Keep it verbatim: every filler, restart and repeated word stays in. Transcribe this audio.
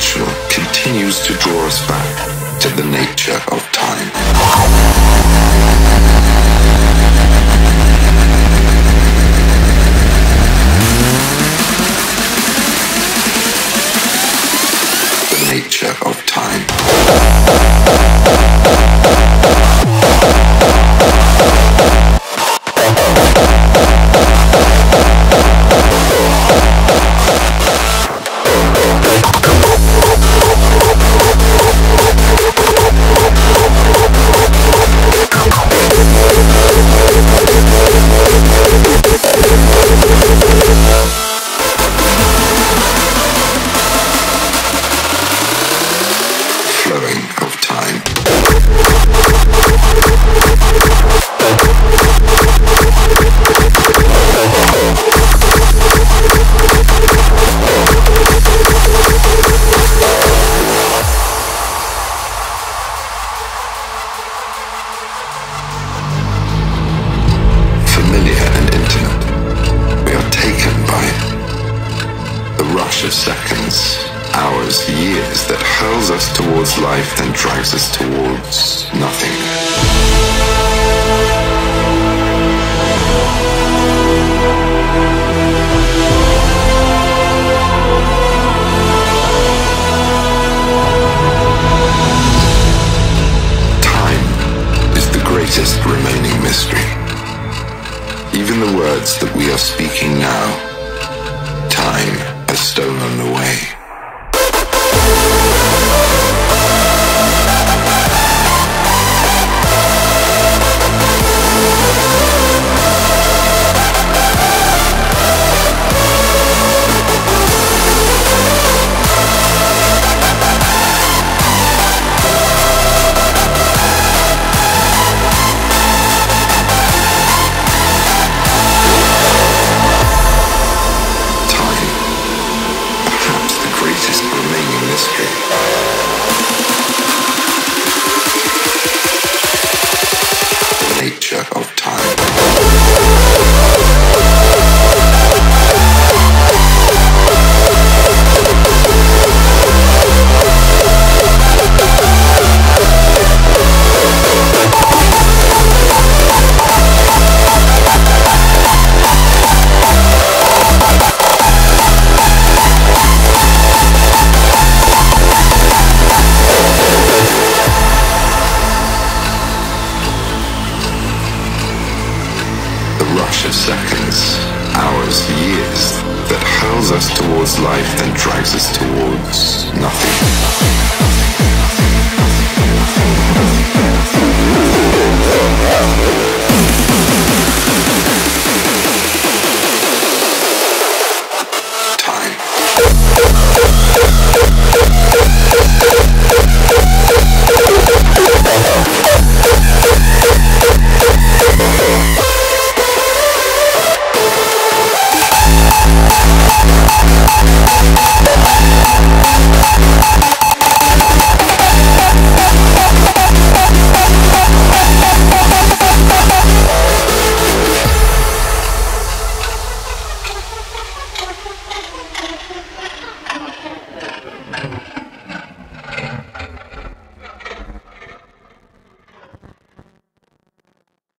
dimensional continues to draw us back to the nature of time. The nature of time. Of seconds, hours, years that hurls us towards life then drags us towards nothing. Time is the greatest remaining mystery. Even the words that we are speaking now, time has stolen away. Nature of time. Rush of seconds, hours, years that hurls us towards life then drags us towards nothing.